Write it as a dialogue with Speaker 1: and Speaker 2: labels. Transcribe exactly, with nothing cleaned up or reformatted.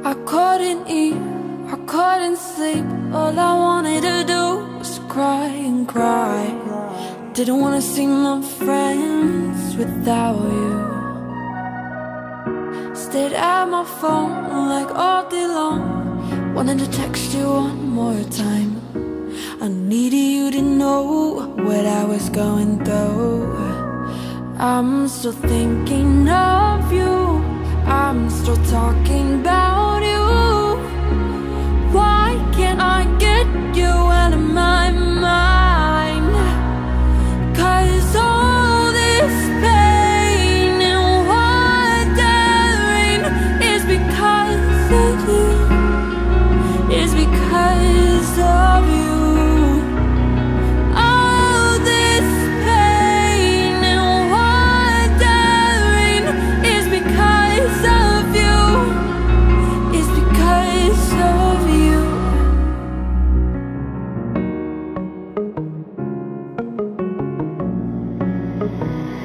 Speaker 1: I couldn't eat, I couldn't sleep. All I wanted to do was cry and cry. Didn't wanna see my friends without you. Stayed at my phone like all day long, wanted to text you one more time. I needed you to know what I was going through. I'm still thinking of you, I'm still talking about you. Why can't I get you out of my